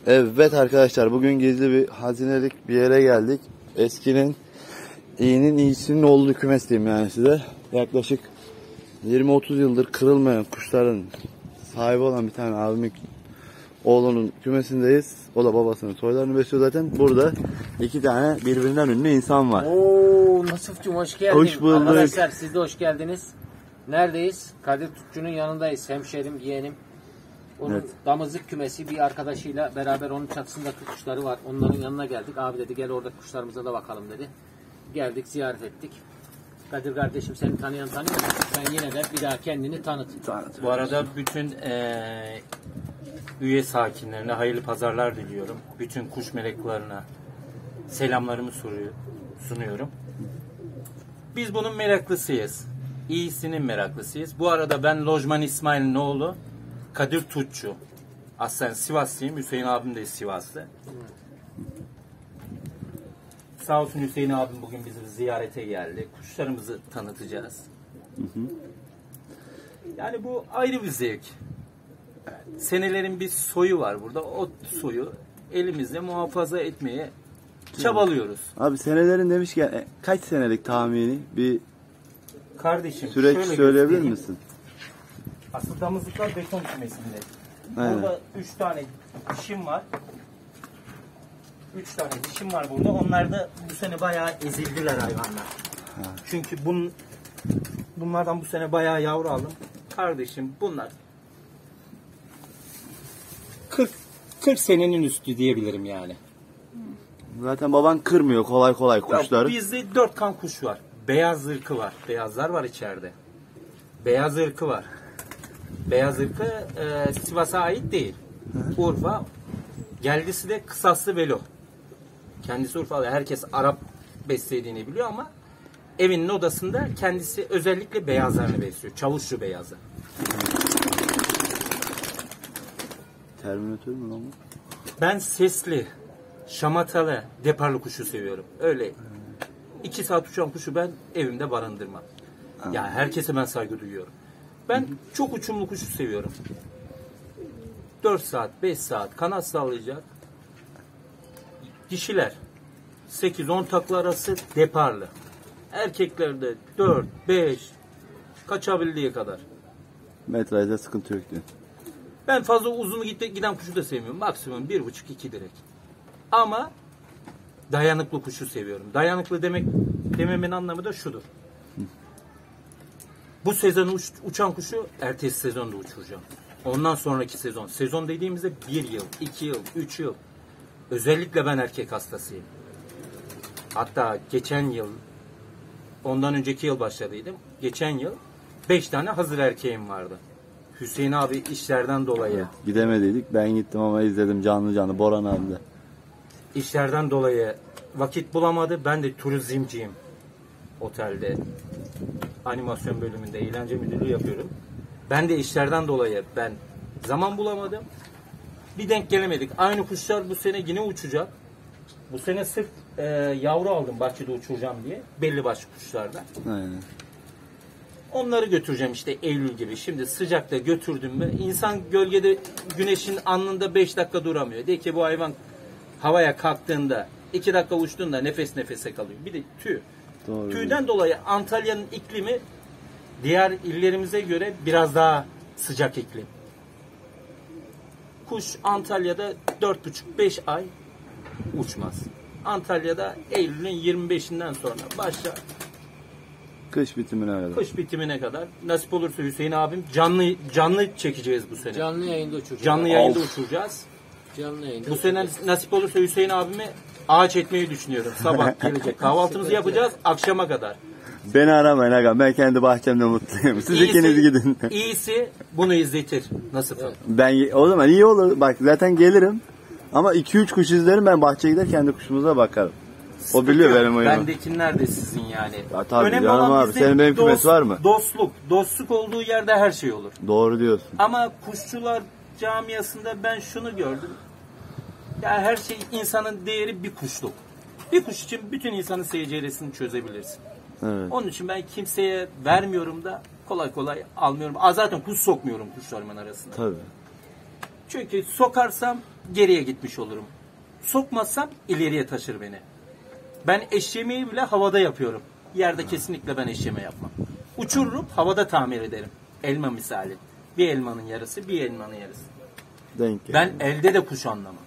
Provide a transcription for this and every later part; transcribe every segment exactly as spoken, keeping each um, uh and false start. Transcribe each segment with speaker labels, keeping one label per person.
Speaker 1: Evet arkadaşlar, bugün gizli bir hazinelik bir yere geldik. Eskinin iyinin iyisinin olduğu kümes diyeyim yani size. Yaklaşık yirmi otuz yıldır kırılmayan kuşların sahibi olan bir tane abimin oğlunun kümesindeyiz. O da babasının soylarını besliyor zaten. Burada iki tane birbirinden ünlü insan var.
Speaker 2: Oo, Nasıf'cığım hoş geldin.
Speaker 1: Hoş bulduk.
Speaker 2: Arkadaşlar siz de hoş geldiniz. Neredeyiz? Kadir Tutçu'nun yanındayız. Hemşerim, yeğenim. Onun evet. damızlık kümesi bir arkadaşıyla beraber onun çatısındaki kuşları var. Onların yanına geldik. Abi dedi gel orada kuşlarımıza da bakalım dedi. Geldik, ziyaret ettik. Kadir kardeşim, seni tanıyan tanıyor mu? Ben yine de bir daha kendini tanıt.
Speaker 3: tanıt. Bu arada bütün ee, üye sakinlerine hayırlı pazarlar diliyorum. Bütün kuş meleklerine selamlarımı soruyor, sunuyorum. Biz bunun meraklısıyız. İyisinin meraklısıyız. Bu arada ben Lojman İsmail'in oğlu Kadir Tutçu. Aslen Sivaslıyım. Hüseyin abim de Sivaslı. Sağ olsun Hüseyin abim bugün bizi ziyarete geldi. Kuşlarımızı tanıtacağız. Hı hı. Yani bu ayrı bir zevk. Senelerin bir soyu var burada. O soyu elimizde muhafaza etmeye çabalıyoruz.
Speaker 1: Abi senelerin demişken kaç senelik tahmini bir
Speaker 3: kardeşim
Speaker 1: süreç söyleyebilir misin?
Speaker 3: Aslında damızlıklar beton kümesinde.
Speaker 1: Aynen.
Speaker 3: Burada üç tane dişim var. Üç tane dişim var burada. Onlar da bu sene bayağı ezildiler hayvanlar. Ha. Çünkü bun, bunlardan bu sene bayağı yavru aldım. Kardeşim bunlar kırk kırk senenin üstü diyebilirim yani.
Speaker 1: Zaten baban kırmıyor kolay kolay kuşları.
Speaker 3: Ya bizde dört kan kuş var. Beyaz ırkı var. Beyazlar var içeride. Beyaz ırkı var. Beyaz ırkı e, Sivas'a ait değil. Hı. Urfa. Geldisi de kısaslı velo. Kendisi Urfalı. Herkes Arap beslediğini biliyor ama evinin odasında kendisi özellikle beyazlarını besliyor. Çavuşçu beyazı.
Speaker 1: Terminatör mü lan bu?
Speaker 3: Ben sesli, şamatalı, deparlı kuşu seviyorum. Öyle hmm. iki saat uçan kuşu ben evimde barındırmam. Hmm. Ya herkese ben saygı duyuyorum. Ben hmm. çok uçumlu kuşu seviyorum. dört saat, beş saat kanat sallayacak. Dişiler sekiz on takla arası deparlı. Erkeklerde dört, beş kaçabildiği kadar.
Speaker 1: Metrajda sıkıntı yok diyor.
Speaker 3: Ben fazla uzun giden kuşu da sevmiyorum. Maksimum bir buçuk iki direk. Ama dayanıklı kuşu seviyorum. Dayanıklı demek dememin anlamı da şudur. Hı. Bu sezon uç, uçan kuşu ertesi sezonda uçuracağım. Ondan sonraki sezon. Sezon dediğimizde bir yıl, iki yıl, üç yıl. Özellikle ben erkek hastasıyım. Hatta geçen yıl, ondan önceki yıl başladıydım. Geçen yıl beş tane hazır erkeğim vardı. Hüseyin abi işlerden dolayı.
Speaker 1: Gidemediydik. Ben gittim ama izledim canlı canlı. Boran abi de.
Speaker 3: İşlerden dolayı vakit bulamadı. Ben de turizmciyim. Otelde animasyon bölümünde eğlence müdürlüğü yapıyorum. Ben de işlerden dolayı ben zaman bulamadım. Bir denk gelemedik. Aynı kuşlar bu sene yine uçacak. Bu sene sırf e, yavru aldım bahçede uçuracağım diye. Belli başlı kuşlardan.
Speaker 1: Aynen.
Speaker 3: Onları götüreceğim işte Eylül gibi. Şimdi sıcakta götürdüm mü insan gölgede güneşin alnında beş dakika duramıyor. De ki bu hayvan havaya kalktığında iki dakika uçtuğunda nefes nefese kalıyor. Bir de tüy. Doğru. Tüyden dolayı Antalya'nın iklimi diğer illerimize göre biraz daha sıcak iklim. Kuş Antalya'da dört buçuk beş ay uçmaz. Antalya'da Eylül'ün yirmi beşinden sonra başlar.
Speaker 1: Kış bitimine kadar.
Speaker 3: Kış bitimine kadar. Nasip olursa Hüseyin abim canlı canlı çekeceğiz bu sene.
Speaker 2: Canlı yayında uçuracağız.
Speaker 3: Canlı yayında of. uçuracağız.
Speaker 2: Canlı yayında.
Speaker 3: Bu sene nasip olursa Hüseyin abimi ağaç etmeyi düşünüyorum. Sabah gelecek. Kahvaltımızı yapacağız akşama kadar.
Speaker 1: Beni aramayın aga. Ben kendi bahçemde mutluyum. Siz iyisi, ikiniz gidin.
Speaker 3: İyisi bunu izletir. Nasıl? Evet.
Speaker 1: Ben o zaman iyi olur. Bak zaten gelirim. Ama iki üç kuş izlerim, ben bahçeye gider kendi kuşumuza bakarım. O biliyor benim oyunu.
Speaker 3: Bendekiler de sizin yani.
Speaker 1: Ya tabii önemli canım abi. Senin benim kümes var mı?
Speaker 3: Dostluk. Dostluk olduğu yerde her şey olur.
Speaker 1: Doğru diyorsun.
Speaker 3: Ama kuşçular camiasında ben şunu gördüm. Ya her şey, insanın değeri bir kuşluk. Bir kuş için bütün insanın seyircisini çözebilirsin. Evet. Onun için ben kimseye vermiyorum da kolay kolay almıyorum. Aa, zaten kuş sokmuyorum kuşlarımın arasında.
Speaker 1: Tabii.
Speaker 3: Çünkü sokarsam geriye gitmiş olurum. Sokmazsam ileriye taşır beni. Ben eşemeyi bile havada yapıyorum. Yerde kesinlikle ben eşeme yapmam. Uçururum, havada tamir ederim. Elma misali. Bir elmanın yarısı, bir elmanın yarısı.
Speaker 1: Denk
Speaker 3: Ben
Speaker 1: yani.
Speaker 3: elde de kuş anlamam.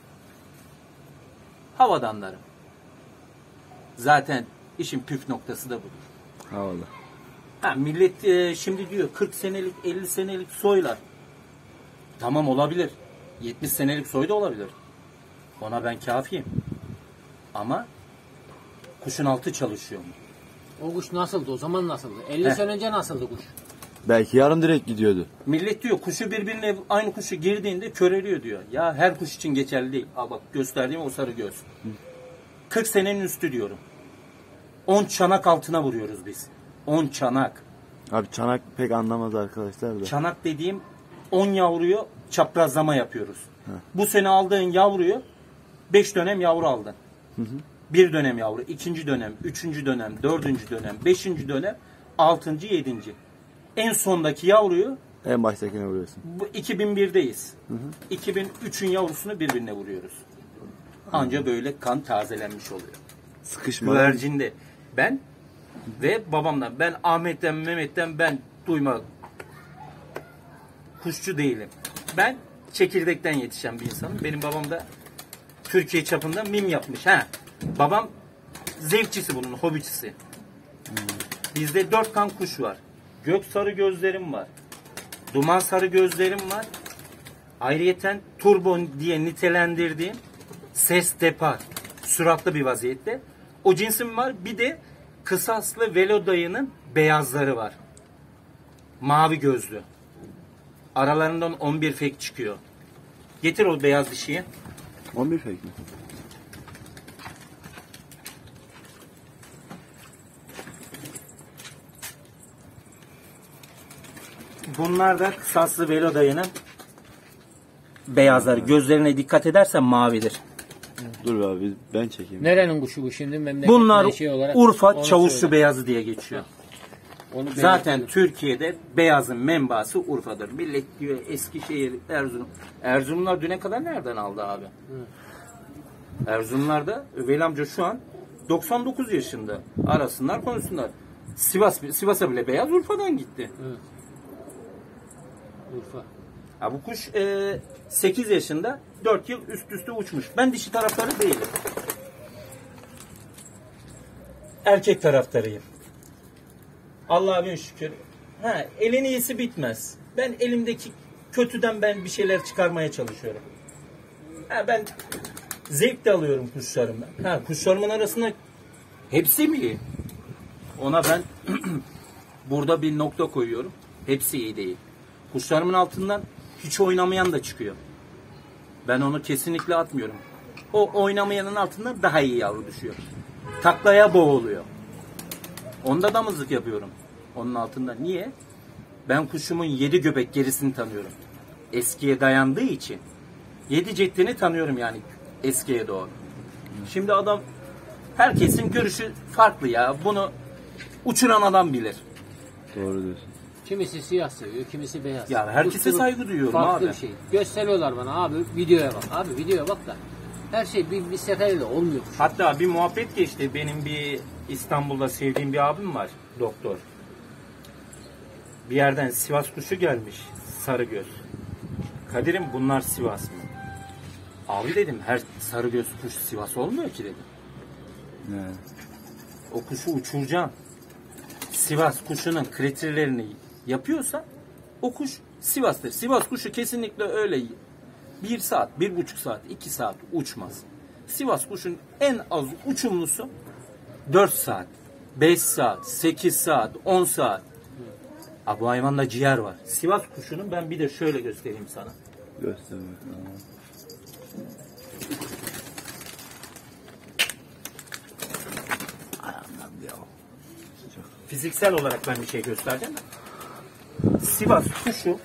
Speaker 3: Havada anlarım. Zaten işin püf noktası da budur.
Speaker 1: Havalı.
Speaker 3: Ha, millet e, şimdi diyor kırk senelik, elli senelik soylar. Tamam olabilir. yetmiş senelik soy da olabilir. Ona ben kafiyim. Ama kuşun altı çalışıyor mu?
Speaker 2: O kuş nasıldı? O zaman nasıldı? elli
Speaker 3: Heh.
Speaker 2: sene önce nasıldı kuş?
Speaker 1: Belki yarım direkt gidiyordu.
Speaker 3: Millet diyor kuşu birbirine aynı kuşu girdiğinde köreliyor diyor. Ya her kuş için geçerli değil. Al bak gösterdiğim o sarı göz. kırk senenin üstü diyorum. on çanak altına vuruyoruz biz. on çanak.
Speaker 1: Abi çanak pek anlamaz arkadaşlar da.
Speaker 3: Çanak dediğim on yavruyu çaprazlama yapıyoruz. Bu sene aldığın yavruyu beş dönem yavru aldın.
Speaker 1: Hı hı.
Speaker 3: Bir dönem yavru, ikinci dönem, üçüncü dönem, dördüncü dönem, beşinci dönem, altıncı, yedinci. En sondaki yavruyu
Speaker 1: En baştakine vuruyorsun.
Speaker 3: bu iki bin birdeyiz. iki bin üçün yavrusunu birbirine vuruyoruz. Anca böyle kan tazelenmiş oluyor.
Speaker 1: Sıkışma.
Speaker 3: Güvercinde ben ve babamdan, ben Ahmet'ten, Mehmet'ten ben duyma kuşçu değilim. Ben çekirdekten yetişen bir insanım. Benim babam da Türkiye çapında mim yapmış. Ha. Babam zevkçisi bunun, hobicisi. Bizde dört kan kuş var. Gök sarı gözlerim var. Duman sarı gözlerim var. Ayrıyeten turbo diye nitelendirdiğim ses depar. Süratli bir vaziyette. O cinsim var. Bir de kısaslı velo dayının beyazları var. Mavi gözlü. Aralarından on bir fek çıkıyor. Getir o beyaz dişiyi.
Speaker 1: on bir fake mi?
Speaker 3: Bunlar da kısaslı velo dayının beyazları. Gözlerine dikkat edersen mavidir.
Speaker 1: Dur be abi ben çekeyim.
Speaker 2: Nerenin kuşu bu şimdi? Memleket
Speaker 3: Bunlar
Speaker 2: menşei olarak
Speaker 3: Urfa
Speaker 2: onu
Speaker 3: Çavuşlu
Speaker 2: söyle.
Speaker 3: beyazı diye geçiyor.
Speaker 2: Onu
Speaker 3: Zaten
Speaker 2: belirtelim.
Speaker 3: Türkiye'de beyazın menbaası Urfa'dır. Millet diyor Eskişehir, Erzurum. Erzurumlar düne kadar nereden aldı abi? Erzurumlar'da Veli amca şu an doksan dokuz yaşında. Arasınlar konuşsunlar. Sivas, Sivas'a bile beyaz Urfa'dan gitti.
Speaker 2: Evet. Urfa.
Speaker 3: Ha, bu kuş e, sekiz yaşında dört yıl üst üste uçmuş. Ben dişi taraftarı değilim. Erkek taraftarıyım. Allah'a bin şükür. Ha, elin iyisi bitmez. Ben elimdeki kötüden ben bir şeyler çıkarmaya çalışıyorum. Ha, ben zevk de alıyorum kuşlarımdan. Ha, kuşlarımın arasında hepsi mi iyi? Ona ben burada bir nokta koyuyorum. Hepsi iyi değil. Kuşlarımın altından hiç oynamayan da çıkıyor. Ben onu kesinlikle atmıyorum. O oynamayanın altından daha iyi yavru düşüyor. Taklaya boğuluyor. Onda damızlık yapıyorum. Onun altında. Niye? Ben kuşumun yedi göbek gerisini tanıyorum. Eskiye dayandığı için. Yedi ceddini tanıyorum yani eskiye doğru. Şimdi adam, herkesin görüşü farklı ya. Bunu uçuran adam bilir.
Speaker 1: Doğru diyorsun.
Speaker 2: Kimisi siyah seviyor, kimisi beyaz.
Speaker 3: Ya herkese
Speaker 2: Kuşçuluk
Speaker 3: saygı duyuyorum
Speaker 2: farklı
Speaker 3: abi.
Speaker 2: bir şey. Gösteriyorlar bana abi videoya bak. Abi videoya bak da. Her şey bir, bir seferde olmuyor.
Speaker 3: Hatta bir muhabbet geçti. Benim bir İstanbul'da sevdiğim bir abim var. Doktor. Bir yerden Sivas kuşu gelmiş. Sarıgöz. Kadir'im bunlar Sivas mı? Abi dedim her sarıgöz kuş Sivas olmuyor ki dedim.
Speaker 1: Ne?
Speaker 3: O kuşu uçuracaksın. Sivas kuşunun kriterlerini yapıyorsa o kuş Sivas'tır. Sivas kuşu kesinlikle öyle bir saat, bir buçuk saat, iki saat uçmaz. Sivas kuşun en az uçumlusu dört saat, beş saat, sekiz saat, on saat. Ha, bu hayvanda ciğer var. Sivas kuşunun ben bir de şöyle göstereyim sana.
Speaker 1: Göster bakalım.
Speaker 3: Fiziksel olarak ben bir şey göstereceğim. Sivas kuşu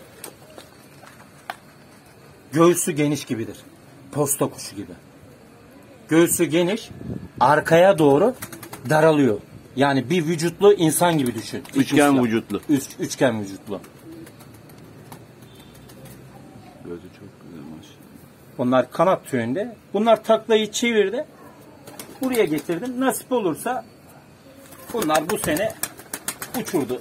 Speaker 3: göğsü geniş gibidir. Posta kuşu gibi. Göğsü geniş, arkaya doğru daralıyor. Yani bir vücutlu insan gibi düşün.
Speaker 1: Üçgen
Speaker 3: İslam.
Speaker 1: vücutlu.
Speaker 3: Üç, üçgen vücutlu.
Speaker 1: Gözü çok güzel maşallah.
Speaker 3: Onlar kanat tüyünde. Bunlar taklayı çevirdi. Buraya getirdim. Nasip olursa bunlar bu sene uçurdu.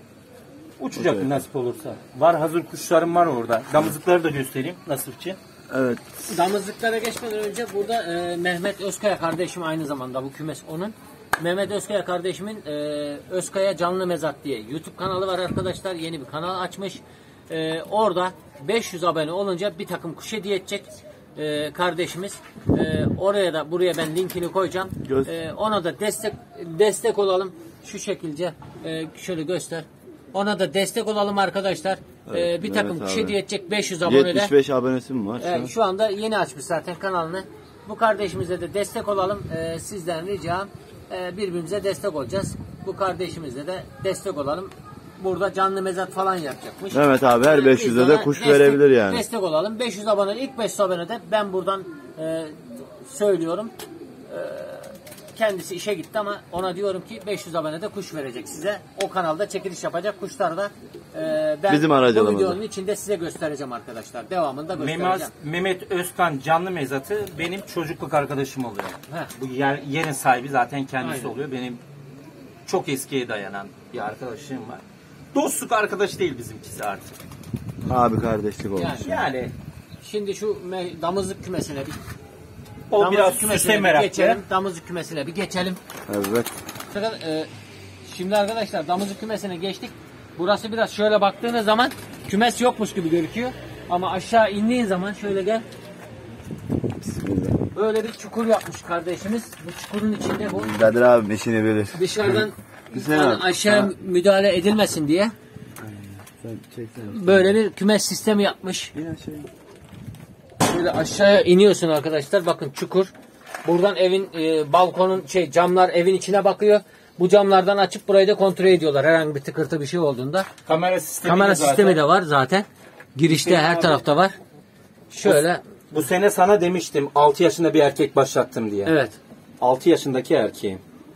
Speaker 3: Uçacak
Speaker 1: Evet.
Speaker 3: nasip olursa. Var, hazır kuşlarım var orada. Damızlıkları da göstereyim Nasipçi.
Speaker 1: Evet.
Speaker 2: Damızlıklara geçmeden önce burada e, Mehmet Özkaya kardeşim, aynı zamanda bu kümes onun. Mehmet Özkaya kardeşimin e, Özkaya Canlı Mezat diye YouTube kanalı var arkadaşlar. Yeni bir kanal açmış. E, orada beş yüz abone olunca bir takım kuş hediye edecek e, kardeşimiz. E, oraya da, buraya ben linkini koyacağım.
Speaker 1: Göz-
Speaker 2: E, ona da destek destek olalım. Şu şekilde e, şöyle göster. Ona da destek olalım arkadaşlar.
Speaker 1: Evet,
Speaker 2: e, bir takım
Speaker 1: Mehmet
Speaker 2: kuş
Speaker 1: abi.
Speaker 2: hediye edecek beş yüz abonede.
Speaker 1: yetmiş beş abonesi mi var? şu an?
Speaker 2: Evet, şu anda yeni açmış zaten kanalını. Bu kardeşimize de destek olalım. Ee, sizden ricam e, birbirimize destek olacağız. Bu kardeşimize de destek olalım. Burada canlı mezat falan yapacakmış.
Speaker 1: Mehmet abi her
Speaker 2: Ee,
Speaker 1: beş
Speaker 2: biz
Speaker 1: yüze
Speaker 2: ona
Speaker 1: de kuş
Speaker 2: destek-
Speaker 1: verebilir yani.
Speaker 2: Destek olalım. beş yüz abone, ilk beş yüz abonede ben buradan e, söylüyorum. E, kendisi işe gitti ama ona diyorum ki beş yüz abonede kuş verecek size. O kanalda çekiliş yapacak kuşlar da e, ben
Speaker 1: Bizim
Speaker 2: bu
Speaker 1: aracılığımızla.
Speaker 2: videonun içinde size göstereceğim arkadaşlar. Devamında göstereceğim.
Speaker 3: Mehmet, Mehmet Özkan Canlı Mezatı benim çocukluk arkadaşım oluyor.
Speaker 2: Heh.
Speaker 3: Bu yer, yerin sahibi zaten kendisi
Speaker 2: Aynen.
Speaker 3: oluyor. Benim çok eskiye dayanan bir arkadaşım var. Dostluk arkadaş değil bizimkisi artık.
Speaker 1: Abi kardeşlik olmuş.
Speaker 2: Yani.
Speaker 3: Yani
Speaker 2: Şimdi şu me- damızlık kümesine bir
Speaker 3: o
Speaker 2: damızlık
Speaker 3: biraz
Speaker 2: kümesine
Speaker 3: süse
Speaker 2: bir
Speaker 3: meraklı.
Speaker 2: geçelim. Damızlık kümesine bir geçelim.
Speaker 1: Evet.
Speaker 2: Fakat, e, şimdi arkadaşlar damızlık kümesine geçtik. Burası biraz şöyle baktığınız zaman kümes yokmuş gibi gözüküyor. Ama aşağı indiğin zaman şöyle gel.
Speaker 1: Bismillah.
Speaker 2: Böyle bir çukur yapmış kardeşimiz. Bu çukurun içinde bu
Speaker 1: Kadir abi işini bilir.
Speaker 2: dışarıdan
Speaker 1: Güzel
Speaker 2: hani
Speaker 1: abi.
Speaker 2: aşağı
Speaker 1: Ha.
Speaker 2: müdahale edilmesin diye
Speaker 1: Sen çeksene.
Speaker 2: böyle bir kümes sistemi yapmış.
Speaker 1: İn aşağıya.
Speaker 2: Böyle aşağıya iniyorsun arkadaşlar. Bakın çukur. Buradan evin e, balkonun şey camlar evin içine bakıyor. Bu camlardan açıp burayı da kontrol ediyorlar. Herhangi bir tıkırtı bir şey olduğunda.
Speaker 3: Kamera sistemi
Speaker 2: Kamera
Speaker 3: de zaten.
Speaker 2: sistemi de var zaten. Girişte
Speaker 3: Sistemi
Speaker 2: her
Speaker 3: var.
Speaker 2: tarafta var. Şöyle
Speaker 3: Bu sene sana demiştim altı yaşında bir erkek başlattım diye.
Speaker 2: evet.
Speaker 3: altı yaşındaki erkeğim.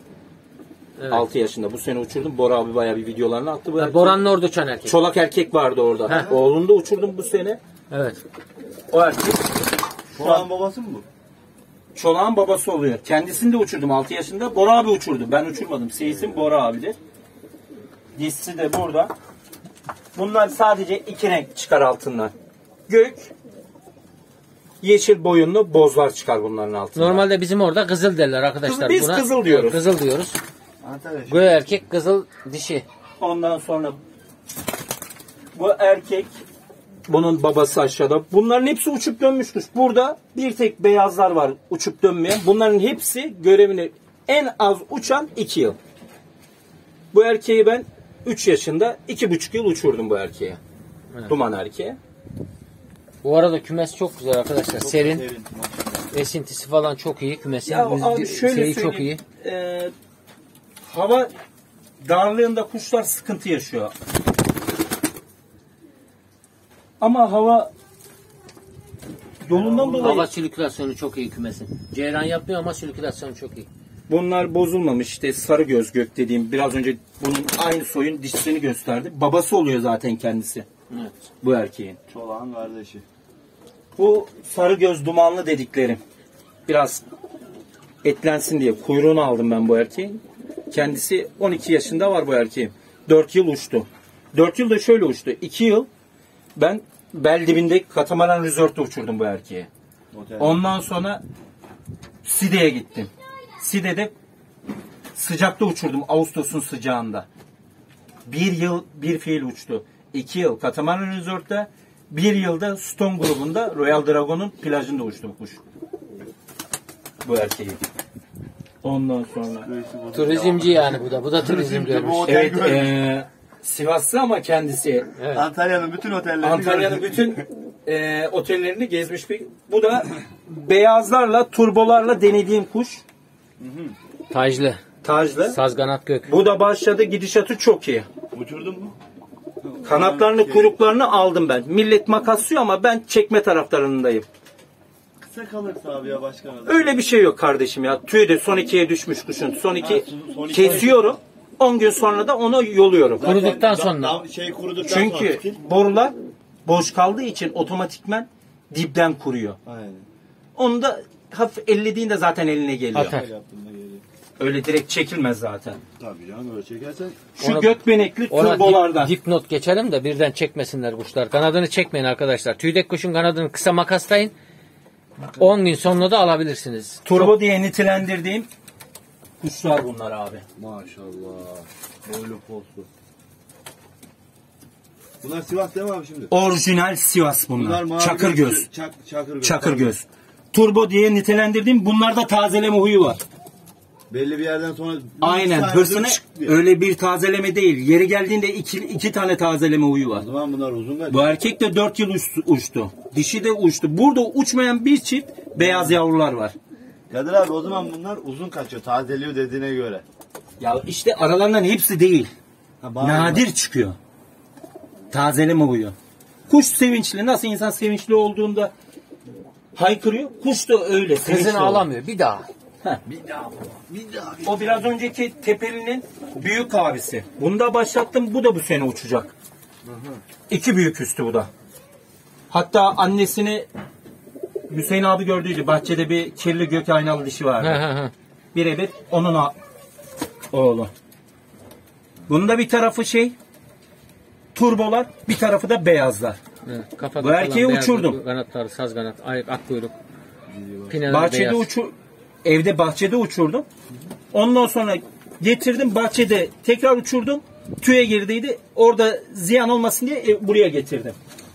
Speaker 2: Evet.
Speaker 3: altı yaşında. Bu sene uçurdum. Bora abi bayağı bir videolarını attı bu erkeğin.
Speaker 2: Boran'ın orada uçan erkek.
Speaker 3: Çolak erkek vardı orada.
Speaker 2: Heh.
Speaker 3: Oğlunu da uçurdum bu sene.
Speaker 2: Evet.
Speaker 3: O erkek
Speaker 1: Şu an babası mı bu?
Speaker 3: Çolak'ın babası oluyor. Kendisini de uçurdum altı yaşında. Bora abi uçurdu. Ben uçurmadım. Seyis'in Bora abidir. Dizisi de burada. Bunlar sadece iki renk çıkar altından. Gök, yeşil boyunlu bozlar çıkar bunların altından.
Speaker 2: Normalde bizim orada kızıl derler arkadaşlar.
Speaker 3: Biz
Speaker 2: buna.
Speaker 3: kızıl diyoruz.
Speaker 2: Kızıl diyoruz.
Speaker 1: Antalya.
Speaker 2: Bu erkek kızıl dişi.
Speaker 3: Ondan sonra bu erkek, bunun babası aşağıda. Bunların hepsi uçup dönmüştür. Burada bir tek beyazlar var uçup dönmeyen. Bunların hepsi görevini en az uçan iki yıl. Bu erkeği ben üç yaşında iki buçuk yıl uçurdum bu erkeğe.
Speaker 2: Evet.
Speaker 3: Duman erkeğe.
Speaker 2: Bu arada kümes çok güzel arkadaşlar. Serin.
Speaker 1: Serin.
Speaker 2: Esintisi falan çok iyi. Kümesin
Speaker 3: Ya
Speaker 2: rüz-
Speaker 3: abi şöyle
Speaker 2: şeyi çok iyi.
Speaker 3: söyleyeyim. Ee, hava darlığında kuşlar sıkıntı yaşıyor. Ama hava yolundan dolayı
Speaker 2: Hava sirkülasyonu çok iyi kümesin. Ceyran yapmıyor ama sirkülasyonu çok iyi.
Speaker 3: bunlar bozulmamış. İşte sarı göz gök dediğim biraz önce bunun aynı soyun dişisini gösterdi. Babası oluyor zaten kendisi
Speaker 2: Evet.
Speaker 3: bu erkeğin.
Speaker 1: Çolağın kardeşi.
Speaker 3: Bu sarı göz dumanlı dediklerim. Biraz etlensin diye kuyruğunu aldım ben bu erkeğin. Kendisi on iki yaşında var bu erkeğin. dört yıl uçtu. dört yıl da şöyle uçtu. iki yıl ben bel dibinde Katamaran Resort'ta uçurdum bu erkeği.
Speaker 1: Otel.
Speaker 3: Ondan sonra Side'ye gittim. Side'de sıcakta uçurdum Ağustos'un sıcağında. Bir yıl bir fiil uçtu. İki yıl Katamaran Resort'ta, bir yılda Stone grubunda Royal Dragon'un plajında uçtu bu kuş. Bu erkeği. Ondan sonra
Speaker 2: Turizmci yani bu da. Bu da turizm görmüş.
Speaker 1: Bu otel
Speaker 3: evet
Speaker 1: görmüş.
Speaker 3: eee Sivaslı ama kendisi
Speaker 2: Evet.
Speaker 1: Antalya'nın bütün otellerini
Speaker 3: Antalya'nın
Speaker 1: gördüm.
Speaker 3: bütün eee otellerini gezmiş bir. Bu da beyazlarla, turbolarla denediğim kuş.
Speaker 2: Tajlı.
Speaker 3: Tajlı.
Speaker 2: Sazganat gök.
Speaker 3: Bu da başladı, gidişatı çok iyi.
Speaker 1: Uçurdun mu?
Speaker 3: Kanatlarını, kuyruklarını aldım ben. Millet makaslıyor ama ben çekme taraftarındayım.
Speaker 1: Kısa kalırsa abi ya başkan adam.
Speaker 3: Öyle bir şey yok kardeşim ya. Tüyü de son ikiye düşmüş kuşun. Son iki
Speaker 1: Ha, son iki-
Speaker 3: kesiyorum. on gün sonra da onu yoluyorum.
Speaker 2: Kuruduktan
Speaker 1: Da-
Speaker 2: sonra.
Speaker 1: da- şey kuruduktan sonra
Speaker 3: Çünkü
Speaker 1: stil.
Speaker 3: borular boş kaldığı için otomatikmen dipten kuruyor.
Speaker 1: Aynen.
Speaker 3: Onu da hafif ellediğinde zaten eline geliyor.
Speaker 2: Atar.
Speaker 1: Öyle yaptığında geliyor.
Speaker 3: Öyle direkt çekilmez zaten.
Speaker 1: Tabii canım öyle çekersen.
Speaker 3: Şu
Speaker 2: Ona-
Speaker 3: gökbenekli
Speaker 2: Ona
Speaker 3: turbolardan.
Speaker 2: dip, dipnot geçelim de birden çekmesinler kuşlar. Kanadını çekmeyin arkadaşlar. Tüydek kuşun kanadını kısa makaslayın. on gün sonra da alabilirsiniz.
Speaker 3: Turbo diye nitelendirdiğim kuşlar bunlar abi.
Speaker 1: Maşallah. Boylu poslu. Bunlar Sivas değil mi abi şimdi?
Speaker 3: Orijinal Sivas bunlar.
Speaker 1: mavi
Speaker 3: Çakır göz.
Speaker 1: Çak, çakır göz.
Speaker 3: Çakır göz. Turbo diye nitelendirdiğim bunlarda tazeleme huyu var.
Speaker 1: Belli bir yerden sonra
Speaker 3: Aynen
Speaker 1: bir
Speaker 3: hırsını
Speaker 1: çık diyor.
Speaker 3: öyle bir tazeleme değil. Yeri geldiğinde iki, iki tane tazeleme huyu
Speaker 1: O
Speaker 3: var.
Speaker 1: zaman bunlar uzun kaç.
Speaker 3: Bu erkek de dört yıl uçtu, uçtu. Dişi de uçtu. Burada uçmayan bir çift beyaz yavrular var.
Speaker 1: Kadir abi o zaman bunlar uzun kaçıyor tazeliyor dediğine göre.
Speaker 3: Ya işte aralarından hepsi değil.
Speaker 1: Ha, bazı
Speaker 3: Nadir çıkıyor. Tazeleme huyu. Kuş sevinçli. Nasıl insan sevinçli olduğunda haykırıyor. Kuş da öyle. sevinçli
Speaker 2: Sesini
Speaker 3: olur.
Speaker 2: alamıyor. Bir daha.
Speaker 3: Heh.
Speaker 1: Bir daha bir daha.
Speaker 3: O biraz önceki tepelinin büyük abisi. Bunu da başlattım. Bu da bu sene uçacak. İki büyük üstü bu da. Hatta annesini Hüseyin abi gördüydü. Bahçede bir kirli gök aynalı dişi vardı.
Speaker 2: He he he.
Speaker 3: Birebir onun a- oğlu. Bunun da bir tarafı şey turbolar, bir tarafı da beyazlar.
Speaker 2: Evet, kafada
Speaker 3: Bu erkeği
Speaker 2: falan beyaz
Speaker 3: uçurdum.
Speaker 2: kuyruk, kanatları, saz kanat, ayak, ak kuyruk. Pineleri
Speaker 3: Bahçede
Speaker 2: beyaz.
Speaker 3: uçur evde bahçede uçurdum. Ondan sonra getirdim bahçede tekrar uçurdum. Tüye girdiydi. Orada ziyan olmasın diye e, buraya getirdim.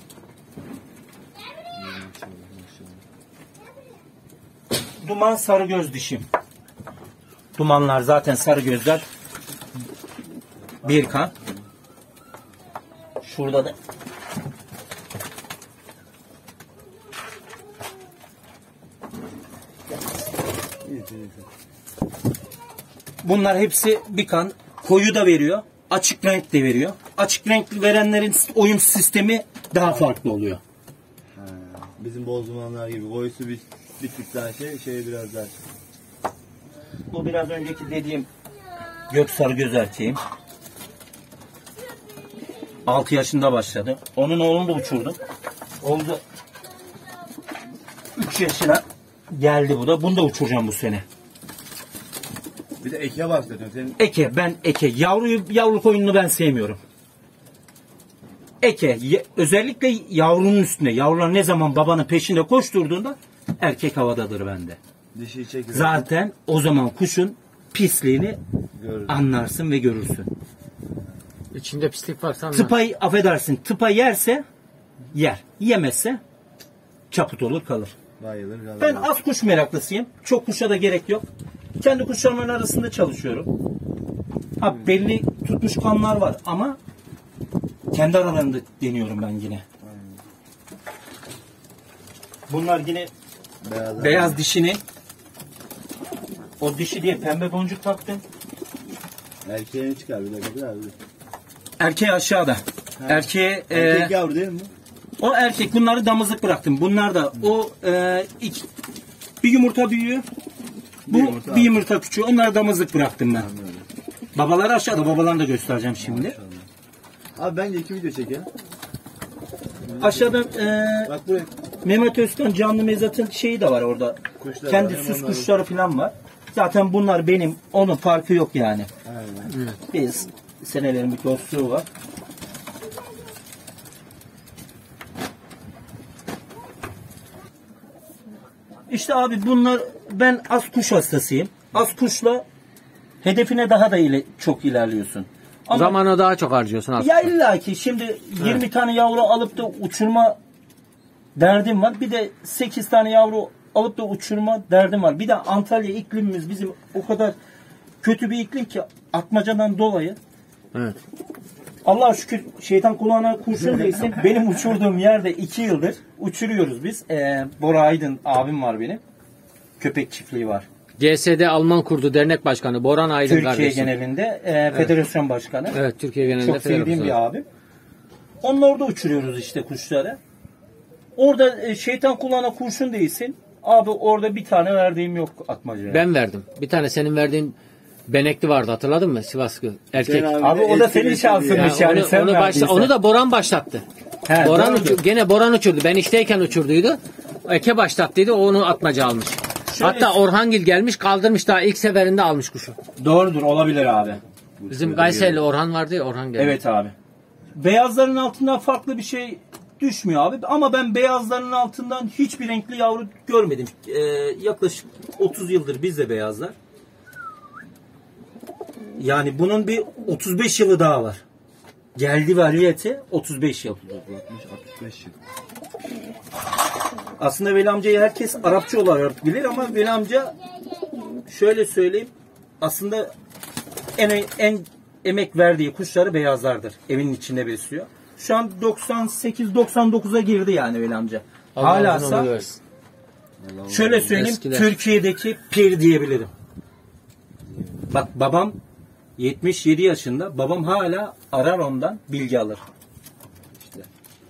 Speaker 3: Duman sarı göz dişim. Dumanlar zaten sarı gözler. Bir kan. Şurada da bunlar hepsi bir kan. Koyu da veriyor. Açık renk de veriyor. Açık renk verenlerin oyun sistemi daha farklı oluyor.
Speaker 1: Ha, bizim bozdumanlar gibi koyusu bir, bir tık daha şey, şey biraz daha.
Speaker 3: Bu biraz önceki dediğim gök sarı göz erkeğim. altı yaşında başladı. Onun oğlunu da uçurdum. Oldu. üç yaşına geldi bu da. Bunu da uçuracağım bu sene.
Speaker 1: Bir de eke bahsediyorsun. Senin
Speaker 3: Eke, ben eke. Yavruyu, yavru koyununu ben sevmiyorum. Eke, ye- özellikle yavrunun üstünde. Yavrular ne zaman babanın peşinde koşturduğunda erkek havadadır bende.
Speaker 1: dişi çekiyor.
Speaker 3: Zaten o zaman kuşun pisliğini
Speaker 1: Görürüz.
Speaker 3: anlarsın ve görürsün.
Speaker 2: İçinde pislik varsa anlar.
Speaker 3: Tıpayı affedersin, tıpa yerse yer. Yemezse çaput olur kalır.
Speaker 1: Bayılır kalır.
Speaker 3: Ben az kuş meraklısıyım. Çok kuşa da gerek yok. Kendi kuşlarımın arasında çalışıyorum. Ha, belli tutmuş kanlar var ama kendi aralarında deniyorum ben yine. Bunlar yine
Speaker 1: Beyaz.
Speaker 3: beyaz dişini o dişi diye pembe boncuk taktım.
Speaker 1: Erkeğini çıkar bir dakika abi.
Speaker 3: Erkeği aşağıda. Erkeğe e,
Speaker 1: Erkek yavru değil mi?
Speaker 3: o erkek bunları damızlık bıraktım. Bunlar da o e, iki, bir yumurta büyüğü. Bu
Speaker 1: Bir
Speaker 3: bir
Speaker 1: yumurta
Speaker 3: yumurta,
Speaker 1: abi.
Speaker 3: küçüğü. Onları damızlık bıraktım ben.
Speaker 1: Anladım.
Speaker 3: Babaları aşağıda. Babalarını da göstereceğim şimdi.
Speaker 1: Abi bence iki video çek ya.
Speaker 3: Aşağıda e,
Speaker 1: Bak buraya.
Speaker 3: Mehmet Özkan canlı mezatın şeyi de var orada.
Speaker 1: Kuşlar
Speaker 3: Kendi
Speaker 1: var, hem
Speaker 3: süs
Speaker 1: onlar-
Speaker 3: kuşları falan var. Zaten bunlar benim. Onun farkı yok yani.
Speaker 1: Aynen.
Speaker 3: Biz senelerin bir dostluğu var. İşte abi bunlar, ben az kuş hastasıyım. Az kuşla hedefine daha da ile, çok ilerliyorsun. Ama
Speaker 2: Zamanı daha çok harcıyorsun aslında.
Speaker 3: ya illa ki şimdi yirmi tane yavru alıp da uçurma derdim var. Bir de sekiz tane yavru alıp da uçurma derdim var. Bir de Antalya iklimimiz bizim o kadar kötü bir iklim ki atmacadan dolayı.
Speaker 2: Evet.
Speaker 3: Allah'a şükür şeytan kulağına kurşun değsin. Benim uçurduğum yerde iki yıldır uçuruyoruz biz. Ee, Bora Aydın abim var benim. Köpek çiftliği var.
Speaker 2: G S D Alman Kurdu Dernek Başkanı Boran Aydın
Speaker 3: Türkiye
Speaker 2: kardeşim.
Speaker 3: genelinde e, federasyon başkanı.
Speaker 2: Evet, Türkiye genelinde
Speaker 3: Çok sevdiğim
Speaker 2: federasyon.
Speaker 3: bir abim. Onunla orada uçuruyoruz işte kuşları. Orada e, şeytan kulağına kurşun değsin. Abi orada bir tane verdiğim yok atmacaya.
Speaker 2: Ben verdim. Bir tane senin verdiğin benekli vardı, hatırladın mı? Sivaslı erkek.
Speaker 1: Hüseyin
Speaker 3: Abi o da
Speaker 1: eski
Speaker 3: senin
Speaker 1: nesil
Speaker 3: şansın.
Speaker 1: ya.
Speaker 2: Yani
Speaker 3: yani
Speaker 2: onu,
Speaker 3: sen
Speaker 2: onu, başla,
Speaker 3: verdiysen.
Speaker 2: onu da Boran başlattı.
Speaker 3: He,
Speaker 2: Boran
Speaker 3: doğrudur.
Speaker 2: uçur, gene Boran uçurdu. Ben işteyken uçurduydu. Eke başlattıydı. O onu atmaca almış.
Speaker 3: Şöyle-
Speaker 2: Hatta Orhangil gelmiş kaldırmış, daha ilk seferinde almış kuşu.
Speaker 3: Doğrudur, olabilir abi.
Speaker 2: Bizim Gayserili Orhan vardı ya, Orhan geldi.
Speaker 3: Evet abi. Beyazların altından farklı bir şey düşmüyor abi. Ama ben beyazların altından hiçbir renkli yavru görmedim. Ee, yaklaşık otuz yıldır bizde beyazlar. Yani bunun bir otuz beş yılı daha var. Geldi variyeti otuz beş yıl.
Speaker 1: altmış beş yıl.
Speaker 3: Aslında Veli amcayı herkes Arapça olarak bilir ama Veli amca şöyle söyleyeyim. Aslında en en emek verdiği kuşları beyazlardır. Evinin içinde besliyor. Şu an doksan sekiz doksan dokuza girdi yani Veli amca. Halasa şöyle söyleyeyim,
Speaker 2: Eskiler.
Speaker 3: Türkiye'deki pir diyebilirim. Bak babam yetmiş yedi yaşında. Babam hala arar ondan bilgi alır. İşte.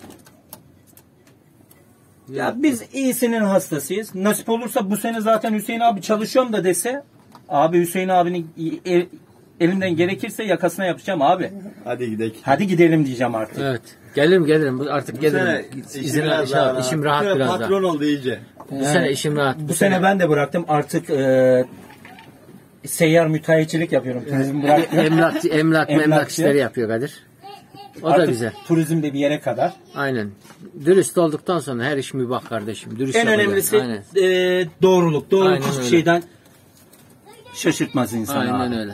Speaker 3: Ya biz iyisinin hastasıyız. Nasip olursa bu sene zaten Hüseyin abi çalışıyorum da dese, abi Hüseyin abinin el, elimden gerekirse yakasına yapacağım abi.
Speaker 1: Hadi gidelim.
Speaker 3: Hadi gidelim diyeceğim artık.
Speaker 2: Evet. Gelirim gelirim. Bu artık
Speaker 1: Bu
Speaker 2: gelirim.
Speaker 1: sene
Speaker 2: İzin,
Speaker 1: işim biraz daha rahat.
Speaker 2: işim rahat
Speaker 1: Bu sene
Speaker 2: biraz
Speaker 1: patron
Speaker 2: daha.
Speaker 1: oldu iyice.
Speaker 2: Bu sene işim rahat.
Speaker 3: Bu sene ben de bıraktım. Artık e, seyyar müteahhitçilik yapıyorum. Turizm bıraktım.
Speaker 2: Emlak, emlak, memlak
Speaker 3: Emlakçı.
Speaker 2: işleri yapıyor Kadir. O da
Speaker 3: Artık
Speaker 2: güzel.
Speaker 3: turizm de bir yere kadar.
Speaker 2: Aynen. Dürüst olduktan sonra her iş mübah kardeşim. Dürüst
Speaker 3: En
Speaker 2: yapacağız.
Speaker 3: önemlisi
Speaker 2: Aynen.
Speaker 3: e, doğruluk. Doğruluk
Speaker 2: Aynen
Speaker 3: hiçbir
Speaker 2: öyle.
Speaker 3: şeyden şaşırtmaz insanı.
Speaker 2: Aynen
Speaker 3: abi.
Speaker 2: öyle.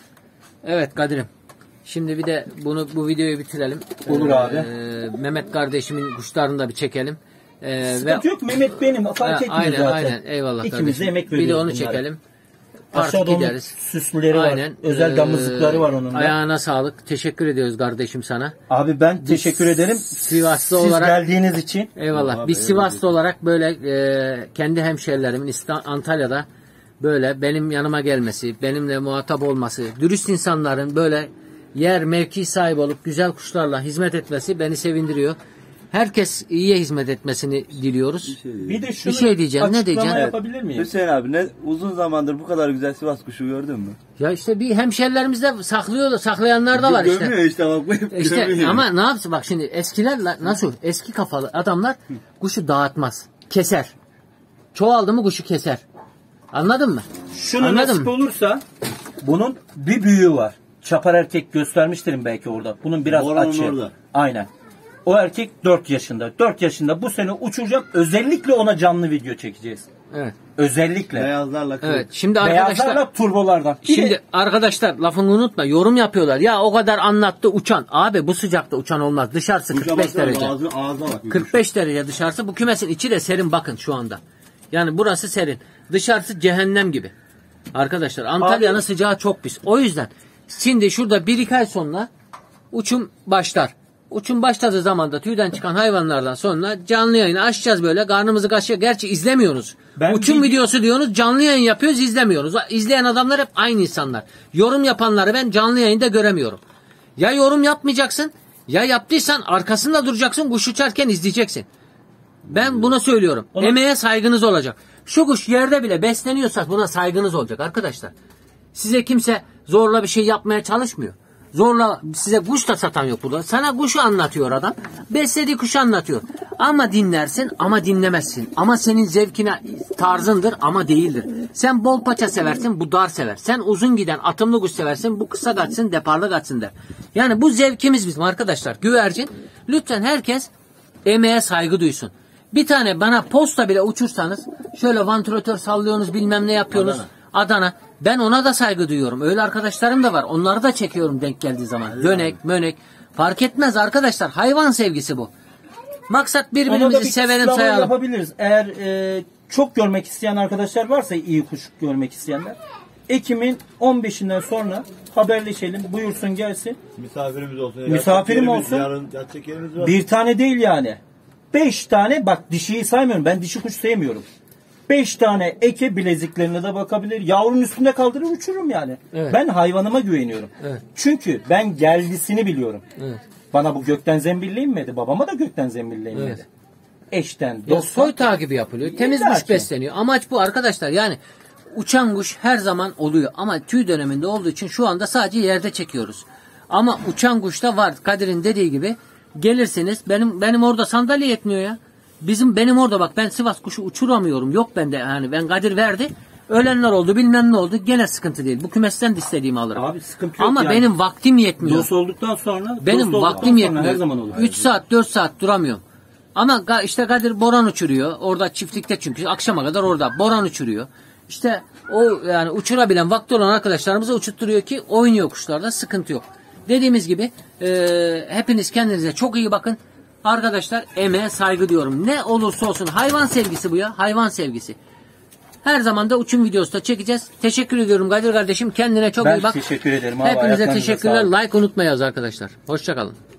Speaker 2: Evet Kadir'im. Şimdi bir de bunu bu videoyu bitirelim.
Speaker 3: Olur abi.
Speaker 2: Ee, Mehmet kardeşimin kuşlarını da bir çekelim. Ee,
Speaker 3: Sıkıntı yok. Mehmet benim. Fark
Speaker 2: Ha,
Speaker 3: etmiyor
Speaker 2: aynen
Speaker 3: zaten.
Speaker 2: aynen. Eyvallah
Speaker 3: İkimiz de
Speaker 2: kardeşim.
Speaker 3: emek
Speaker 2: Bir
Speaker 3: veriyoruz
Speaker 2: de onu
Speaker 3: bunlara.
Speaker 2: çekelim. Artık
Speaker 3: Aşağıda onun
Speaker 2: gideriz.
Speaker 3: süsleri var.
Speaker 2: Aynen.
Speaker 3: Özel
Speaker 2: Ee,
Speaker 3: damızlıkları var onun da.
Speaker 2: Ayağına sağlık. Teşekkür ediyoruz kardeşim sana.
Speaker 3: Abi ben teşekkür ederim.
Speaker 2: Sivaslı
Speaker 3: Siz
Speaker 2: olarak
Speaker 3: geldiğiniz için.
Speaker 2: eyvallah.
Speaker 1: Abi,
Speaker 2: Biz
Speaker 1: eyvallah.
Speaker 2: Sivaslı olarak böyle e, kendi hemşerilerimin İsta- Antalya'da böyle benim yanıma gelmesi, benimle muhatap olması, dürüst insanların böyle yer mevki sahibi olup güzel kuşlarla hizmet etmesi beni sevindiriyor. Herkes iyiye hizmet etmesini diliyoruz.
Speaker 3: Bir de şunu
Speaker 2: Bir şey diyeceğim, ne
Speaker 3: açıklama
Speaker 2: diyeceğim?
Speaker 3: yapabilir miyim?
Speaker 1: Hüseyin abi ne uzun zamandır bu kadar güzel Sivas kuşu gördün mü?
Speaker 2: Ya işte bir hemşerilerimizde saklıyor, saklayanlar da var işte.
Speaker 1: Gömüyor işte bak bu hep
Speaker 2: İşte
Speaker 1: gömüyor.
Speaker 2: ama ne yapsın bak şimdi eskiler la- nasıl eski kafalı adamlar kuşu dağıtmaz. Keser. Çoğaldı mı kuşu keser. Anladın mı?
Speaker 3: Şunu
Speaker 2: Anladın
Speaker 3: nasip
Speaker 2: mı?
Speaker 3: olursa bunun bir büyüğü var. Çapar erkek göstermiştirim belki orada. Bunun biraz
Speaker 1: Boranın
Speaker 3: açı.
Speaker 1: orada.
Speaker 3: Aynen. O erkek dört yaşında. dört yaşında bu sene uçuracağım. Özellikle ona canlı video çekeceğiz.
Speaker 2: Evet.
Speaker 3: Özellikle.
Speaker 1: Beyazlarla kırık.
Speaker 2: Evet. Şimdi arkadaşlar
Speaker 3: Beyazlarla turbolardan. Bir
Speaker 2: şimdi
Speaker 3: de
Speaker 2: arkadaşlar lafını unutma. Yorum yapıyorlar. Ya o kadar anlattı uçan. Abi bu sıcakta uçan olmaz. Dışarısı
Speaker 1: Kuşa
Speaker 2: kırk beş
Speaker 1: baksana,
Speaker 2: derece.
Speaker 1: Ağzı, ağzına bak.
Speaker 2: kırk beş derece dışarısı. Bu kümesin içi de serin bakın şu anda. Yani burası serin. Dışarısı cehennem gibi. Arkadaşlar Antalya'nın
Speaker 3: Abi-
Speaker 2: sıcağı çok pis. O yüzden şimdi şurada bir iki ay sonra uçum başlar. Uçum başladığı zaman da tüyden çıkan hayvanlardan sonra canlı yayını açacağız böyle. Karnımızı kaşıyor. Gerçi izlemiyoruz.
Speaker 3: Ben
Speaker 2: Uçum
Speaker 3: bir-
Speaker 2: videosu diyorsunuz. Canlı yayın yapıyoruz, izlemiyoruz. İzleyen adamlar hep aynı insanlar. Yorum yapanları ben canlı yayında göremiyorum. Ya yorum yapmayacaksın, ya yaptıysan arkasında duracaksın, kuş uçarken izleyeceksin. Ben bunu söylüyorum.
Speaker 3: Ona-
Speaker 2: Emeğe saygınız olacak. Şu kuş yerde bile besleniyorsa buna saygınız olacak arkadaşlar. Size kimse zorla bir şey yapmaya çalışmıyor. Zorla size kuş da satan yok burada. Sana kuşu anlatıyor adam. Beslediği kuşu anlatıyor. Ama dinlersin ama dinlemezsin. Ama senin zevkine tarzındır ama değildir. Sen bol paça seversin, bu dar sever. Sen uzun giden atımlı kuş seversin, bu kısa kaçsın, deparlı kaçsın der. Yani bu zevkimiz bizim arkadaşlar. Güvercin. Lütfen herkes emeğe saygı duysun. Bir tane bana posta bile uçursanız şöyle vantilatör sallıyorsunuz, bilmem ne yapıyorsunuz. Adana. Adana. Ben ona da saygı duyuyorum. Öyle arkadaşlarım da var. Onları da çekiyorum denk geldiği zaman. Dönek, mönek. Fark etmez arkadaşlar. Hayvan sevgisi bu. Maksat
Speaker 3: Ona da
Speaker 2: birbirimizi
Speaker 3: bir
Speaker 2: sevelim,
Speaker 3: kısıtlama
Speaker 2: sayalım.
Speaker 3: yapabiliriz. Eğer e, çok görmek isteyen arkadaşlar varsa, iyi kuş görmek isteyenler, Ekim'in on beşinden sonra haberleşelim. Buyursun gelsin.
Speaker 1: Misafirimiz olsun.
Speaker 3: Misafirim
Speaker 1: Yatacak yerimiz-
Speaker 3: olsun.
Speaker 1: Yarın yatacak yerimiz var.
Speaker 3: Bir tane değil yani. Beş tane, bak dişiyi saymıyorum. Ben dişi kuş sevmiyorum. Beş tane eke bileziklerine de bakabilir. Yavrunun üstünde kaldırır uçururum yani.
Speaker 2: Evet.
Speaker 3: Ben hayvanıma güveniyorum.
Speaker 2: Evet.
Speaker 3: Çünkü ben geldisini biliyorum.
Speaker 2: Evet.
Speaker 3: Bana bu gökten zembille inmedi. Babama da gökten zembille inmedi.
Speaker 2: Evet.
Speaker 3: Eşten,
Speaker 2: Ya
Speaker 3: dosttan.
Speaker 2: soy takibi yapılıyor. Temiz
Speaker 3: İlla
Speaker 2: kuş
Speaker 3: ki.
Speaker 2: besleniyor. Amaç bu arkadaşlar. Yani uçan kuş her zaman oluyor. Ama tüy döneminde olduğu için şu anda sadece yerde çekiyoruz. Ama uçan kuş da var. Kadir'in dediği gibi Gelirsiniz. Benim benim orada sandalye yetmiyor ya. Bizim benim orada bak ben Sivas kuşu uçuramıyorum. Yok bende yani ben Kadir verdi. Ölenler oldu bilmem ne oldu. Gene sıkıntı değil. Bu kümesten de istediğimi alırım.
Speaker 3: Abi sıkıntı yok
Speaker 2: Ama
Speaker 3: yani.
Speaker 2: benim vaktim yetmiyor.
Speaker 3: Dost olduktan sonra
Speaker 2: Benim
Speaker 3: dost olduktan
Speaker 2: vaktim
Speaker 3: sonra her
Speaker 2: yetmiyor.
Speaker 3: zaman olur.
Speaker 2: üç saat dört saat duramıyorum. Ama ga- işte Kadir boran uçuruyor. Orada çiftlikte çünkü akşama kadar orada boran uçuruyor. İşte o yani uçurabilen vakti olan arkadaşlarımıza uçutturuyor ki oynuyor kuşlarda sıkıntı yok. Dediğimiz gibi e, hepiniz kendinize çok iyi bakın. Arkadaşlar emeğe saygı diyorum. Ne olursa olsun hayvan sevgisi bu ya. Hayvan sevgisi. Her zaman da uçum videosu da çekeceğiz. Teşekkür ediyorum Kadir kardeşim. Kendine çok
Speaker 3: Ben
Speaker 2: iyi bak.
Speaker 3: teşekkür ederim abi.
Speaker 2: Hepinize
Speaker 3: Ayaklarınıza
Speaker 2: teşekkürler.
Speaker 3: sağlık.
Speaker 2: Like unutmayınız arkadaşlar. Hoşçakalın.